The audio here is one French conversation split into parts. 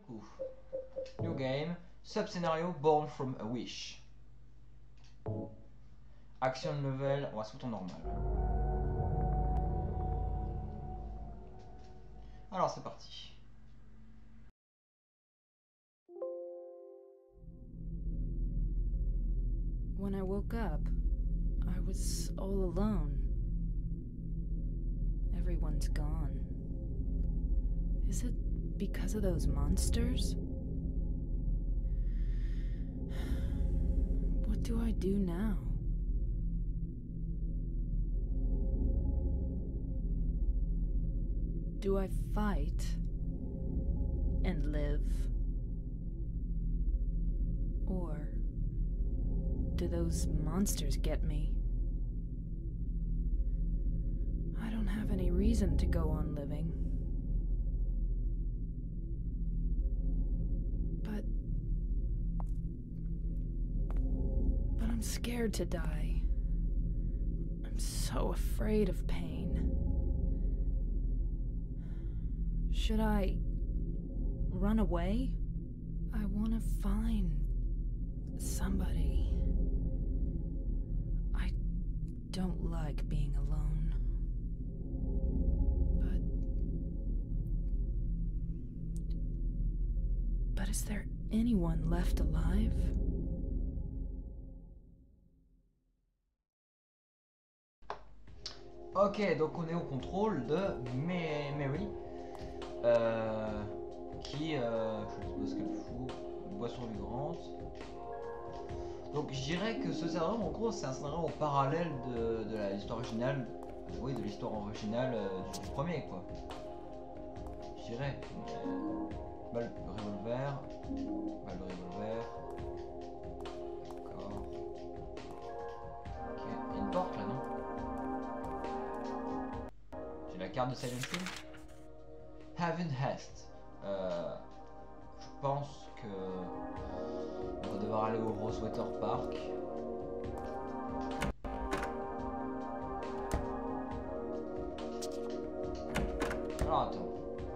Ouf. New game. Sub-scénario Born from a Wish. Action level, on va se foutre en normal. Alors c'est parti. When I woke up, I was all alone. Everyone's gone. Is it because of those monsters? What do I do now? Do I fight and live? Or do those monsters get me? I don't have any reason to go on living. But I'm scared to die. I'm so afraid of pain. Should I run away? I want to find somebody. I don't like being alone. But is there anyone left alive? Ok, donc on est au contrôle de Mary. Qui, je sais pas ce qu'elle fout, une boisson vibrante. Donc je dirais que ce scénario, en gros, c'est un scénario parallèle de l'histoire originale, oui, de l'histoire originale du premier, quoi. Je dirais. Balle de revolver, balle de revolver. D'accord. Ok, il y a une porte là, non? J'ai la carte de Silent Hill. Haven Hest. Je pense que on va devoir aller au Rosewater Park. Alors attends.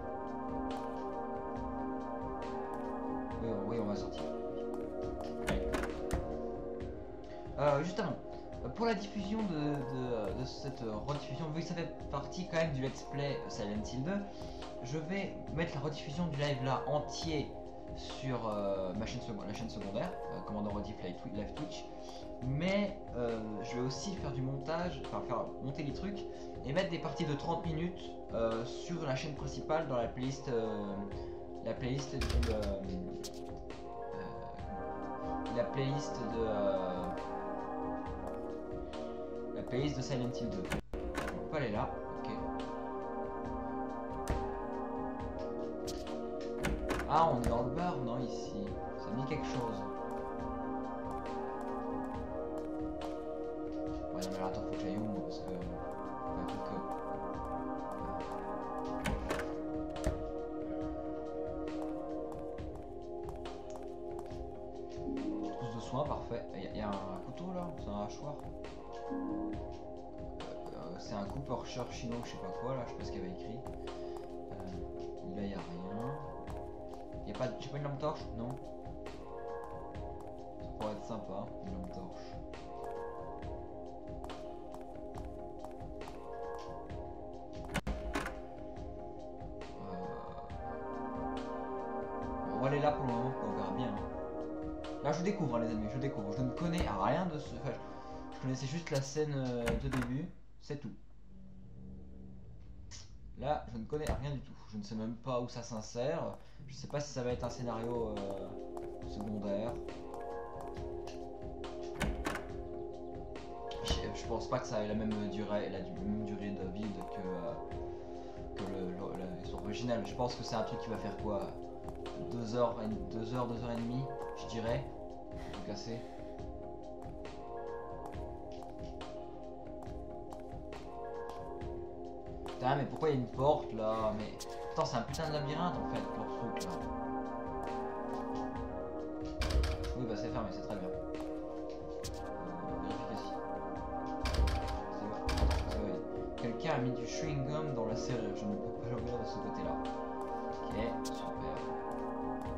Oui, on va sortir. Juste avant. Pour la diffusion de cette rediffusion, vu que ça fait partie quand même du let's play Silent Hill 2, je vais mettre la rediffusion du live là entier sur la chaîne secondaire, Commandant Rediff Live Twitch, mais je vais aussi faire du montage, enfin faire monter les trucs et mettre des parties de 30 minutes sur la chaîne principale dans la playlist de Silent Hill 2. On peut aller là, ok. Ah, on est dans le bar, non, ici. Ça me dit quelque chose. Ouais, non, mais là, attends, faut que j'aille où, moi, parce que... Ouais, faut que... Trousse de soins, parfait. Il y a un couteau, là? C'est un hachoir? C'est un Cooper chinois, je sais pas quoi, là, je sais pas ce qu'il y avait écrit. Là, il y a rien. J'ai pas une lampe torche? Non. Ça pourrait être sympa, une lampe torche. On va aller là pour le moment, on verra bien. Là je découvre les amis, je découvre. Je ne connais rien de ce... Enfin, je connaissais juste la scène de début, c'est tout. Là, je ne connais rien du tout. Je ne sais même pas où ça s'insère. Je sais pas si ça va être un scénario secondaire. Je pense pas que ça ait la même durée de vie que l'histoire originale. Je pense que c'est un truc qui va faire quoi, 2 heures et demie, je dirais. Tout cassé. Putain, mais pourquoi il y a une porte là? Mais putain, c'est un putain de labyrinthe en fait, leur truc là. Oui, bah c'est fermé, c'est très bien. Vérification. C'est vrai. Quelqu'un a mis du chewing gum dans la serrure. Je ne peux pas l'ouvrir de ce côté là. Ok, super.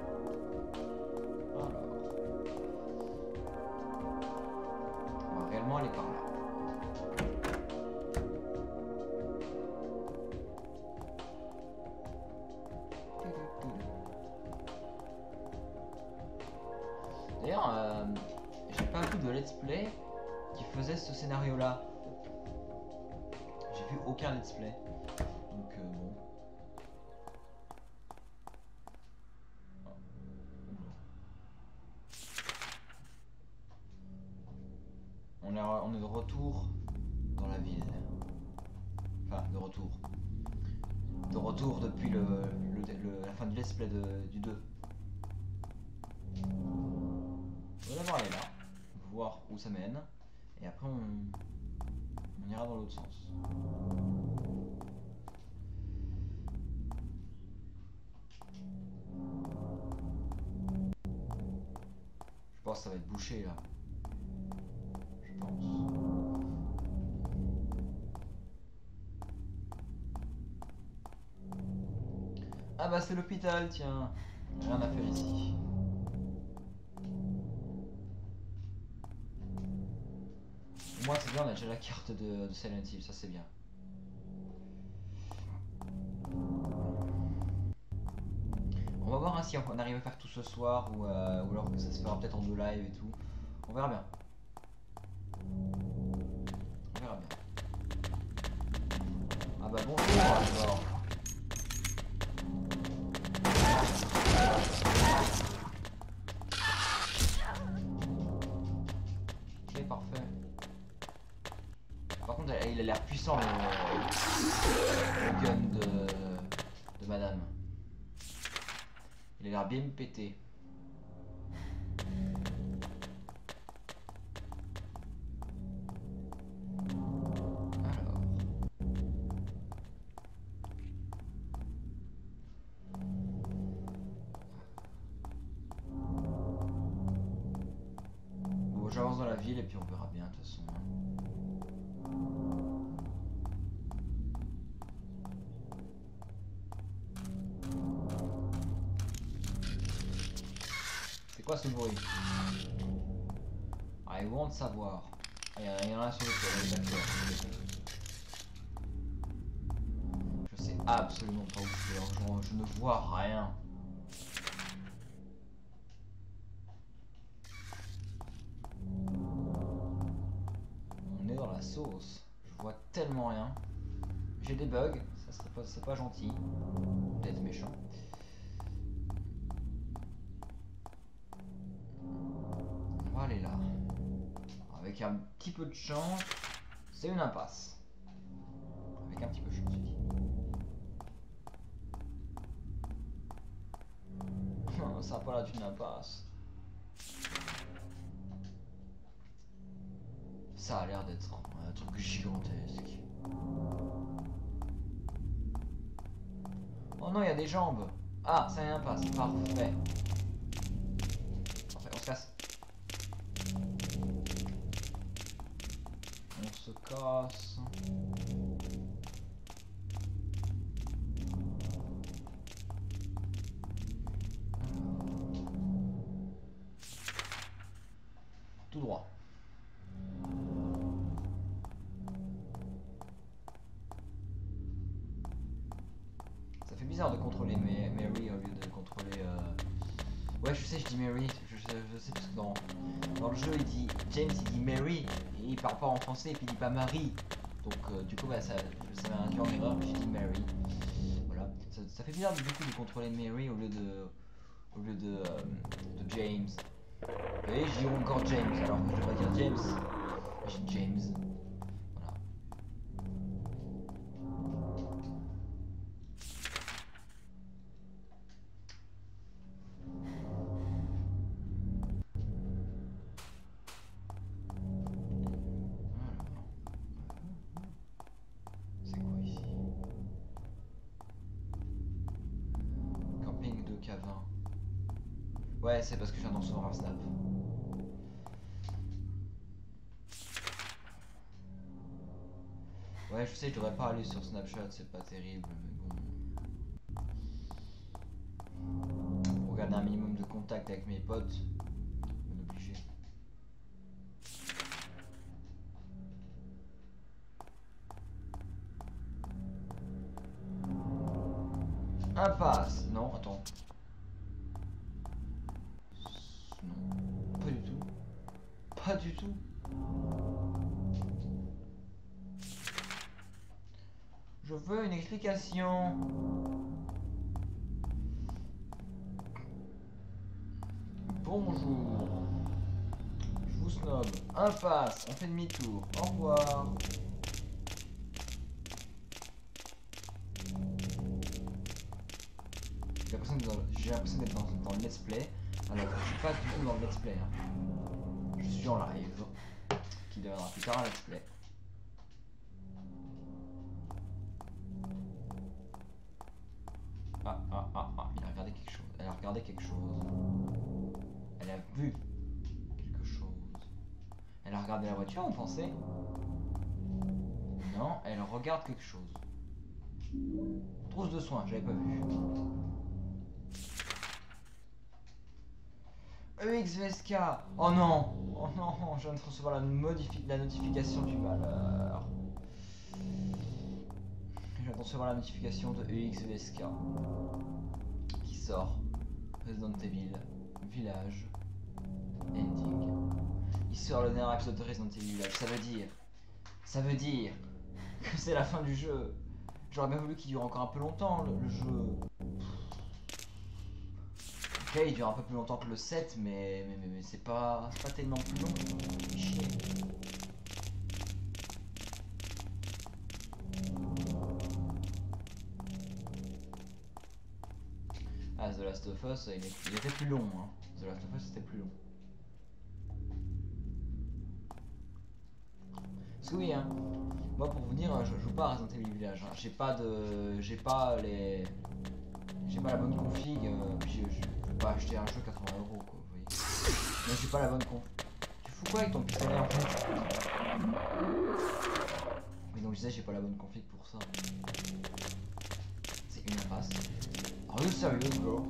D'ailleurs, j'ai pas vu de let's play qui faisait ce scénario là. J'ai vu aucun let's play. Donc bon. On est de retour dans la ville. Enfin, de retour. De retour depuis la fin du let's play du 2. On va d'abord aller là, voir où ça mène, et après on ira dans l'autre sens. Je pense que ça va être bouché là. Je pense. Ah bah c'est l'hôpital, tiens. Rien à faire ici. Au moins c'est bien, on a déjà la carte de Silent Hill, ça c'est bien. On va voir hein, si on arrive à faire tout ce soir ou alors que ça se fera peut-être en 2 live et tout. On verra bien. On verra bien. Ah bah bonjour alors. Ok, parfait. Par contre, il a l'air puissant le gun de madame. Il a l'air bien pété. Alors. Bon, j'avance dans la ville et puis on verra bien de toute façon. C'est quoi ce bruit? Ah, ils vont savoir. Ah, il y en a sur le toit, d'accord. Je sais absolument pas où c'est, je ne vois rien. On est dans la sauce. Je vois tellement rien. J'ai des bugs, ça serait pas, c'est pas gentil d'être méchant. On va aller là. Avec un petit peu de chance, c'est une impasse. Avec un petit peu de chance, je dis. Ça n'a pas l'air d'une impasse. Ça a l'air d'être un truc gigantesque. Oh non, il y a des jambes. Ah, c'est une impasse, parfait. Parfait, on se casse. On se casse. Tout droit. Ça fait bizarre de contrôler Mary au lieu de contrôler... Ouais, je sais, je dis Mary. Je sais parce que dans le jeu, il dit James, il dit Mary et il parle pas en français et puis il dit pas Marie. Donc du coup, bah, ça m'a induit en erreur. J'ai dit Mary. Voilà. Ça fait bizarre du coup de contrôler Mary au lieu de James. Et j'ai encore James, alors que je devrais dire James. J'ai James. Voilà. C'est quoi ici? Camping de Cavin. Ouais, c'est parce que je viens d'en recevoir un snap. Ouais, je sais, je devrais pas aller sur Snapchat, c'est pas terrible, mais bon. Pour garder un minimum de contact avec mes potes, on est obligé. Impasse. Non, attends. Non. pas du tout. Je veux une explication. Bonjour. Je vous snob. Impasse. On fait demi-tour. Au revoir. J'ai l'impression d'être dans le let's play. Alors je suis pas du tout dans le let's play. Hein. Je suis en live. Qui deviendra plus tard un let's play. Ah, il a regardé quelque chose. Elle a regardé quelque chose. Elle a vu quelque chose. Elle a regardé la voiture, vous pensez? Non, elle regarde quelque chose. Trousse de soins, j'avais pas vu. EXVSK. Oh non. Oh non, je viens de recevoir la notification du malheur. Je viens de recevoir la notification de EXVSK qui sort. Resident Evil Village Ending. Il sort le dernier épisode de Resident Evil Village. Ça veut dire que c'est la fin du jeu. J'aurais bien voulu qu'il dure encore un peu longtemps le jeu. Ok, il dure un peu plus longtemps que le 7, mais c'est pas tellement plus long. Chier. Ah, The Last of Us, il était plus long. Hein. The Last of Us, c'était plus long. Parce que oui, hein, moi pour vous dire, je joue pas à Resident Evil Village. Hein. J'ai pas la bonne config. Puis je peux pas acheter un jeu 80 €, quoi. Vous voyez. Mais j'ai pas la bonne config. Tu fous quoi avec ton pistolet en fait? Mais donc je disais, j'ai pas la bonne config pour ça. C'est une impasse. Are you serious, bro?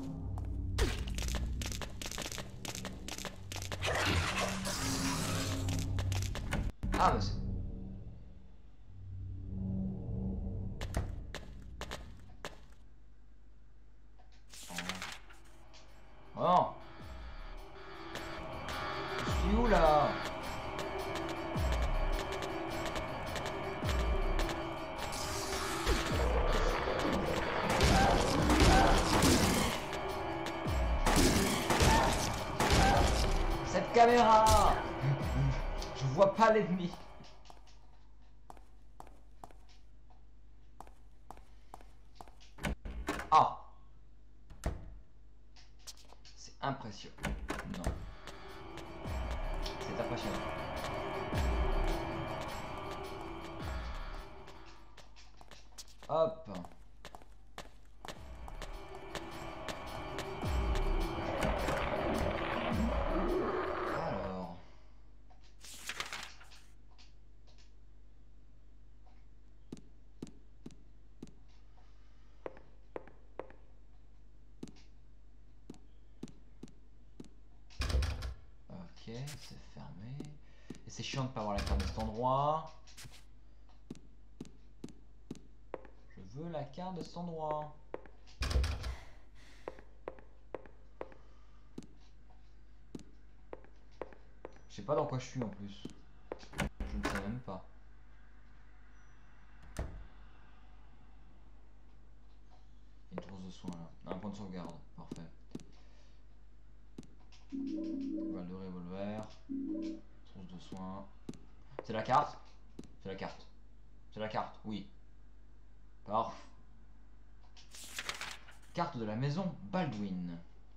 Ah, mais c'est... Oh non! Je suis où là? Cette caméra! Je vois pas l'ennemi. Ah! C'est impressionnant. Non. C'est impressionnant. Hop. Alors. Ok, c'est fermé. Et c'est chiant de pas avoir la carte de cet endroit. Je veux la carte de cet endroit. Je sais pas dans quoi je suis en plus. Je ne sais même pas. Une trousse de soins là. Un point de sauvegarde. Parfait. Balle de revolver. Trousse de soins. C'est la carte? C'est la carte. C'est la carte, oui. Parfait. Carte de la maison Baldwin.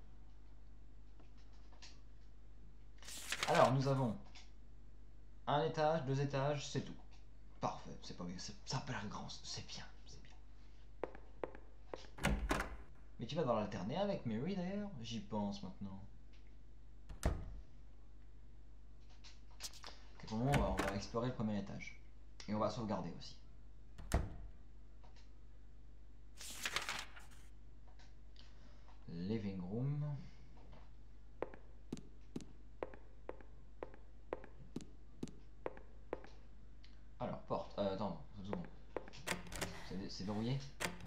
Alors, nous avons un étage, 2 étages, c'est tout. Parfait, c'est pas bien, ça a pas l'air grand, c'est bien, c'est bien. Mais tu vas dans l'alterner avec Mary d'ailleurs? J'y pense maintenant. Ok, pour le moment, on va explorer le premier étage. Et on va sauvegarder aussi. Living room. Alors, porte. Attends, c'est bon. C'est verrouillé?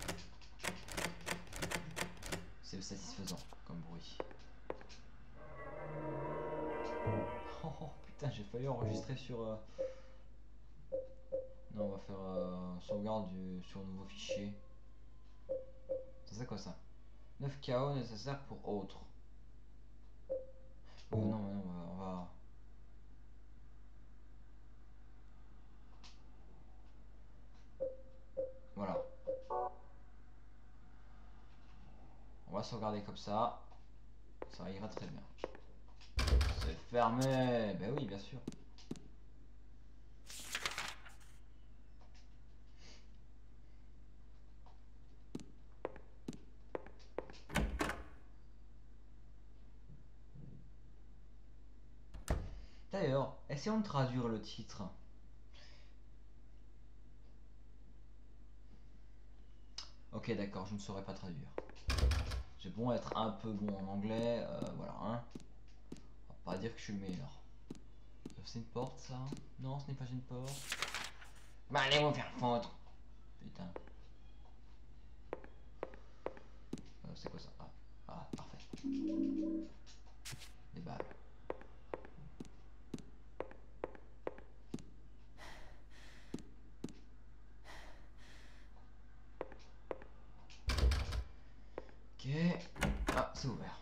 C'est satisfaisant comme bruit. Oh, oh putain. Putain, j'ai failli enregistrer sur... Non, on va faire sauvegarde sur un nouveau fichier. Ça c'est quoi ça? 9 KO nécessaires pour autres. Oh non, mais non, on va... Voilà. On va sauvegarder comme ça. Ça ira très bien. C'est fermé. Ben oui, bien sûr. D'ailleurs, essayons de traduire le titre. Ok, d'accord, je ne saurais pas traduire. J'ai bon être un peu bon en anglais, voilà, hein. On va pas dire que je suis le meilleur. C'est une porte, ça? Non, ce n'est pas une porte. Bah, allez vous faire foutre. Putain. C'est quoi ça? Ah, parfait. Des balles. Ok. Ah, c'est ouvert.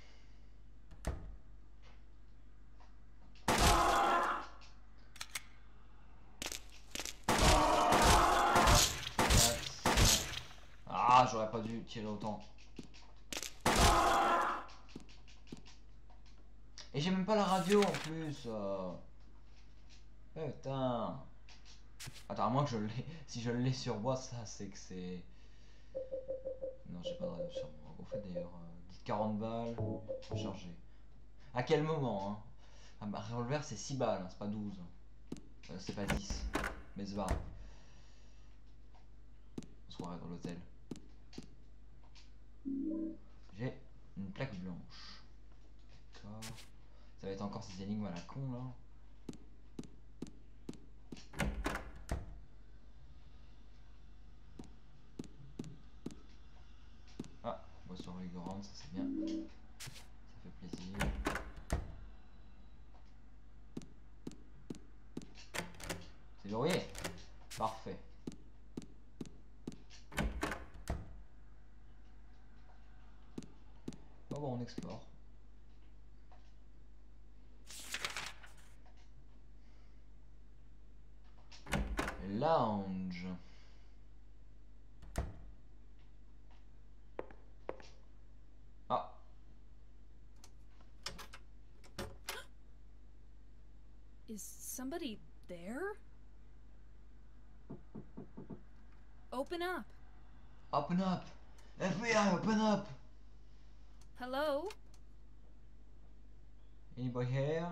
Ah, j'aurais pas dû tirer autant. Et j'ai même pas la radio en plus. Putain. Attends, à moins que je l'ai. Si je l'ai sur moi, ça c'est que c'est. Non, j'ai pas de radio sur moi. Au fait d'ailleurs, dites 40 balles. Chargé. À quel moment, hein? Ah, bah, revolver c'est 6 balles, hein, c'est pas 12. C'est pas 10. Mais c'est pas grave. Soirée dans l'hôtel. J'ai une plaque blanche. D'accord. Ça va être encore ces énigmes à la con là. Ah, boisson régorante, ça c'est bien. Ça fait plaisir. C'est verrouillé. Parfait. Bon, on explore. Lounge. Ah. Is somebody there? Open up. Open up. FBI, open up. Hello? Anybody here?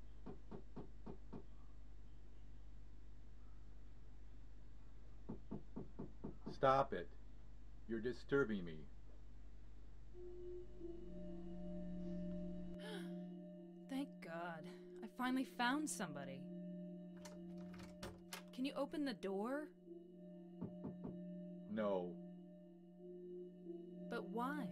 Stop it. You're disturbing me. Thank God. I finally found somebody. Can you open the door? No. But why?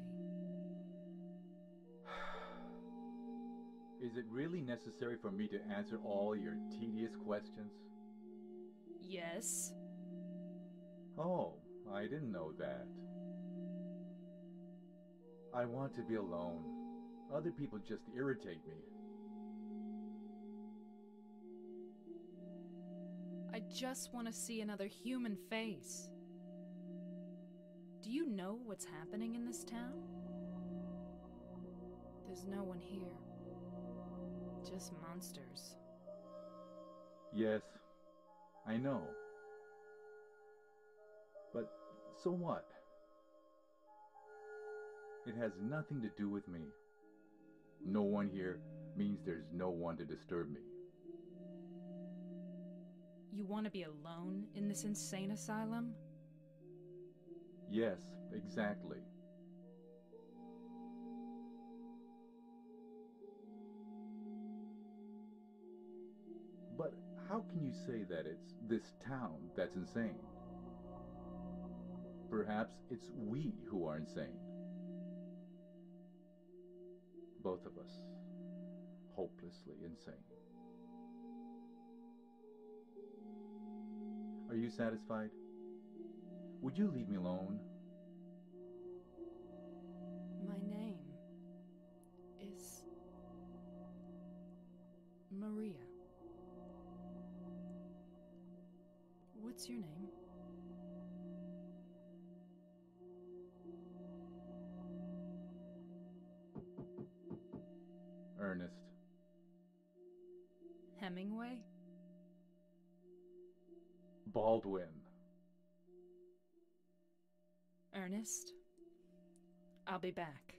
Is it really necessary for me to answer all your tedious questions? Yes. Oh, I didn't know that. I want to be alone. Other people just irritate me. I just want to see another human face. Do you know what's happening in this town? There's no one here. Just monsters. Yes, I know. But so what? It has nothing to do with me. No one here means there's no one to disturb me. You want to be alone in this insane asylum? Yes, exactly. But how can you say that it's this town that's insane? Perhaps it's we who are insane. Both of us. Hopelessly insane. Are you satisfied? Would you leave me alone? My name is Maria. What's your name? Ernest. Hemingway? Baldwin. Ernest? I'll be back.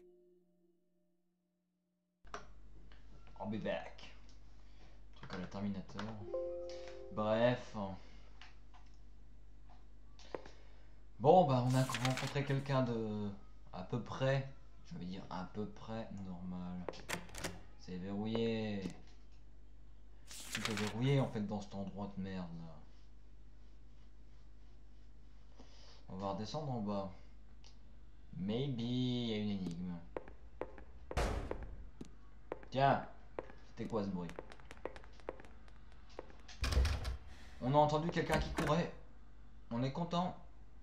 I'll be back. Truc à la Terminator. Bref. Bon, bah, on a rencontré quelqu'un de à peu près, je vais dire à peu près normal. C'est verrouillé. Tout est verrouillé en fait dans cet endroit de merde là. On va redescendre en bas. Maybe il y a une énigme. Tiens, c'était quoi ce bruit? On a entendu quelqu'un qui courait. On est content.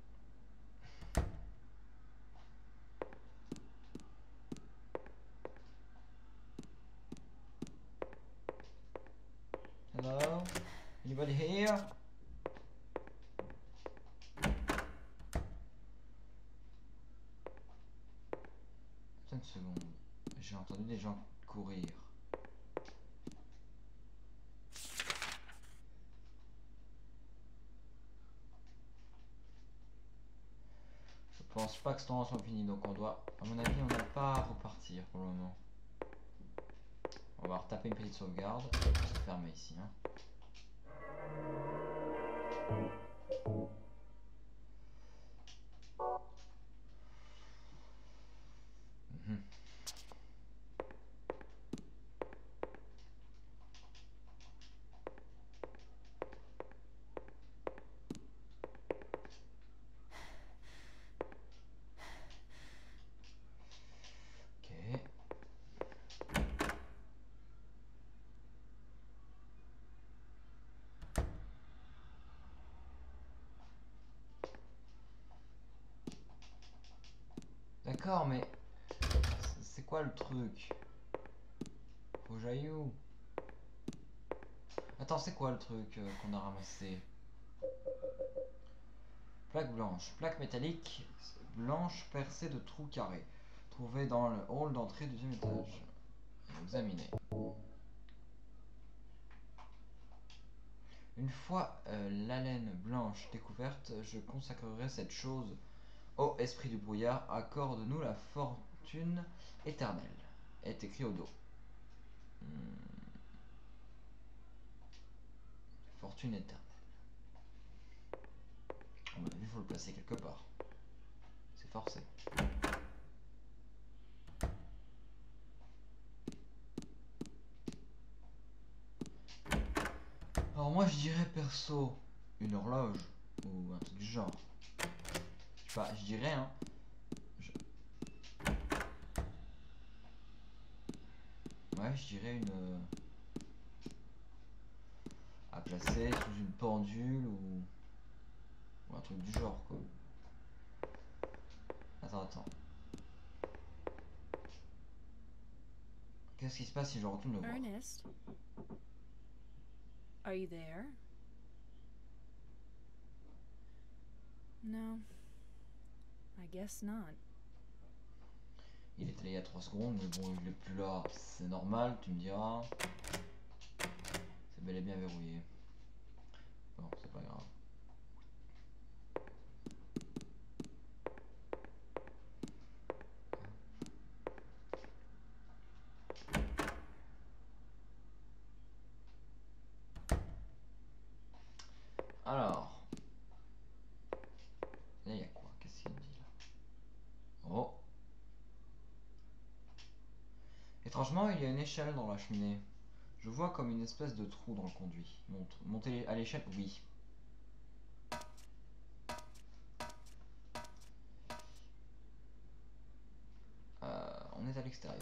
Hello? Anybody here? Attends une seconde. J'ai entendu des gens courir. Je pense pas que ce temps soit fini, donc on doit, à mon avis, on n'a pas à repartir pour le moment. On va retaper une petite sauvegarde. C'est fermé ici. Hein. Mhm. Ok. D'accord, mais c'est quoi le truc? Faut que j'aille où? Attends, c'est quoi le truc qu'on a ramassé? Plaque blanche, plaque métallique blanche percée de trous carrés, trouvée dans le hall d'entrée du deuxième étage. Examiner. Une fois la laine blanche découverte, je consacrerai cette chose au esprit du brouillard. Accorde-nous la fortune éternelle. Est écrit au dos. Fortune éternelle. À mon avis, il faut le placer quelque part. C'est forcé. Alors moi je dirais perso une horloge ou un truc du genre. Je sais pas, je dirais hein. Ouais, je dirais une à placer sous une pendule ou un truc du genre quoi. Attends. Qu'est-ce qui se passe si je retourne le voir? Ernest? Are you there? No. I guess not. Il était là il y a 3 secondes, mais bon, il est plus là, c'est normal, tu me diras. C'est bel et bien verrouillé. Bon, c'est pas grave. Alors. Là, il y a quoi? Qu'est-ce qu'il me dit là? Oh. Étrangement, il y a une échelle dans la cheminée. Je vois comme une espèce de trou dans le conduit. Monter à l'échelle? Oui. On est à l'extérieur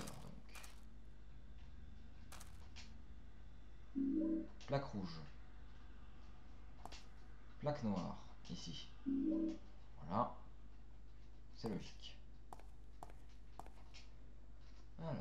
donc. Plaque rouge. Plaque noire, ici. Voilà. C'est logique. Alors.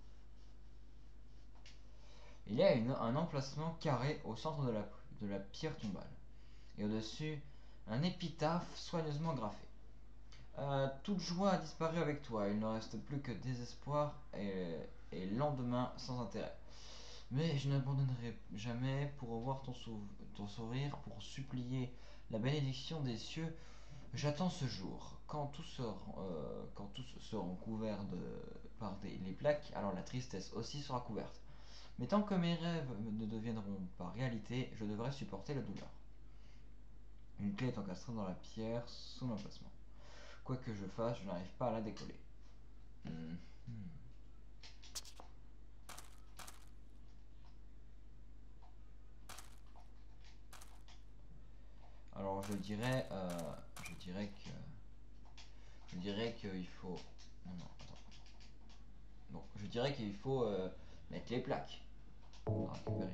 Il y a un emplacement carré au centre de la pierre tombale. Et au-dessus, un épitaphe soigneusement graffé. Toute joie a disparu avec toi, il ne reste plus que désespoir et lendemain sans intérêt. Mais je n'abandonnerai jamais pour revoir ton sourire, pour supplier la bénédiction des cieux. J'attends ce jour. Quand tous seront couverts par les plaques, alors la tristesse aussi sera couverte. Mais tant que mes rêves ne deviendront pas réalité, je devrais supporter la douleur. Une clé est encastrée dans la pierre sous l'emplacement. Quoi que je fasse, je n'arrive pas à la décoller. Alors je dirais qu'il faut. Non, non, attends. Bon, je dirais qu'il faut mettre les plaques. On va récupérer.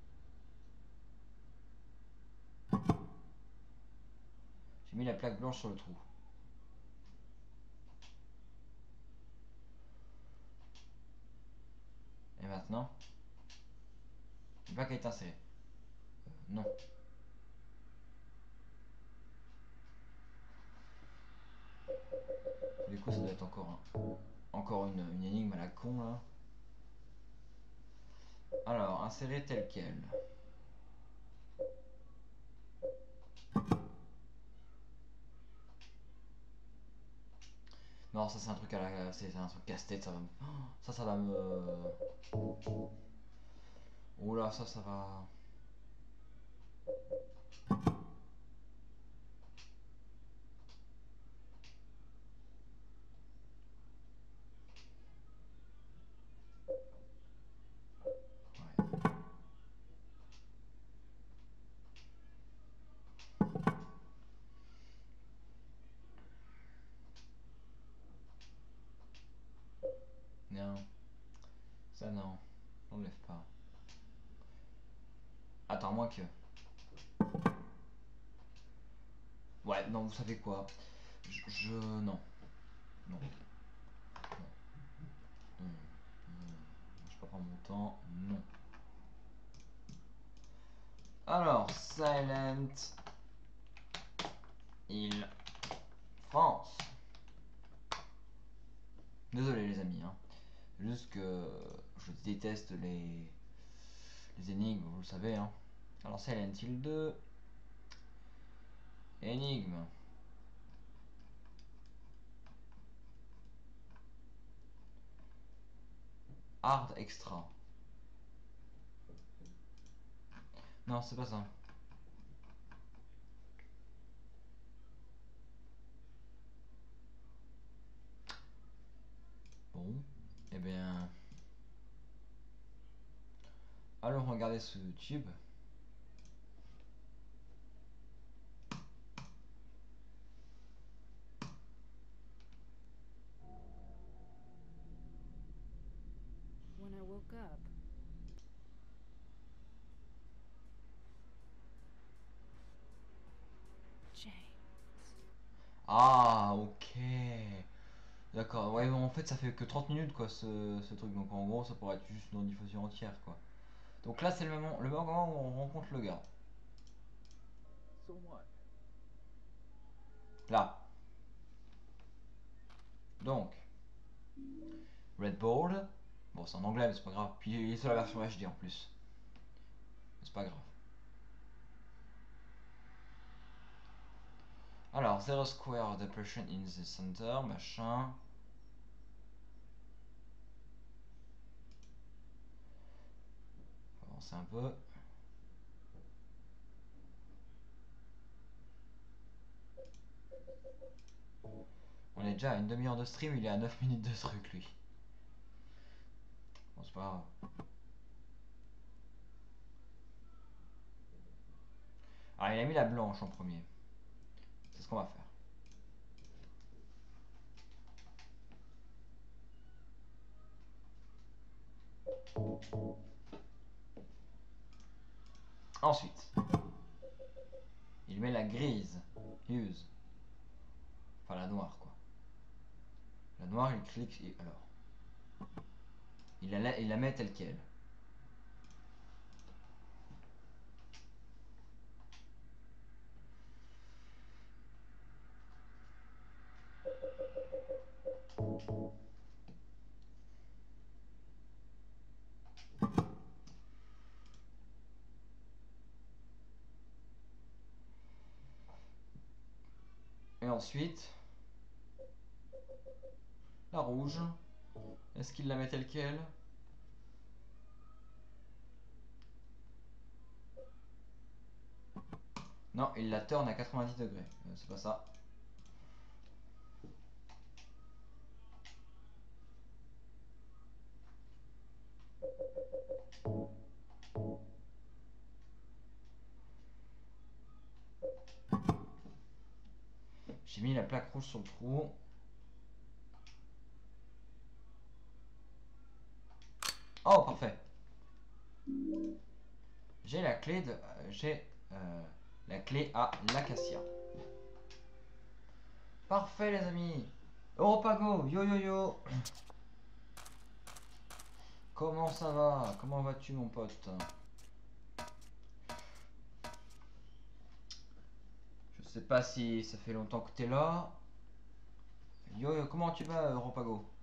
J'ai mis la plaque blanche sur le trou. Et maintenant, la plaque est insérée. Non. Du coup, ça doit être encore une énigme à la con là. Alors, insérer tel quel. Non, ça c'est un truc c'est un truc casse-tête, ça va me. Ça va me. Oula, ça va. Ouais. Non. Ça non. On ne lève pas. Attends, moins que. Ouais, non, vous savez quoi. Non. Non. Non. Je vais pas prendre mon temps. Non. Alors, Silent Hill France. Désolé les amis, hein. Juste que je déteste les énigmes, vous le savez, hein. Alors Silent Hill 2. Énigme. Hard extra. Non, c'est pas ça. Bon, eh bien, allons regarder sur YouTube. When I woke up, James. Ah, ok. D'accord, ouais, bon, en fait, ça fait que 30 minutes, quoi, ce truc. Donc, en gros, ça pourrait être juste une diffusion entière, quoi. Donc là, c'est le moment où on rencontre le gars. So what? Là. Donc, Red Board. Bon, c'est en anglais, mais c'est pas grave. Puis, il est sur la version HD en plus. C'est pas grave. Alors, Zero Square Depression in the Center, machin. On va avancer un peu. On est déjà à une demi-heure de stream, il est à 9 minutes de truc, lui. Bon, c'est pas grave. Alors, il a mis la blanche en premier. C'est ce qu'on va faire. Ensuite, Il met la grise. Use. Enfin la noire quoi. La noire il clique et alors. Il la met telle quelle. Et ensuite, la rouge. Est-ce qu'il la met telle quelle? Non, il la tourne à 90 degrés. C'est pas ça. J'ai mis la plaque rouge sur le trou. Oh, parfait. J'ai la clé de... J'ai la clé à l'acacia. Parfait les amis. Europago, yo yo yo. Comment ça va? Comment vas-tu mon pote? Je sais pas si ça fait longtemps que t'es là. Yo yo, comment tu vas Europago?